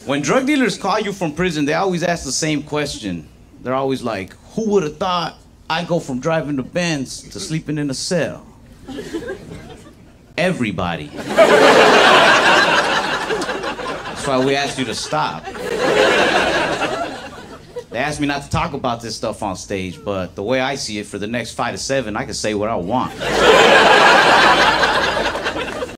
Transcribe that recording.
When drug dealers call you from prison, they always ask the same question. They're always like, who would have thought I'd go from driving the Benz to sleeping in a cell? Everybody. That's why we asked you to stop. They asked me not to talk about this stuff on stage, but the way I see it, for the next 5 to 7, I can say what I want.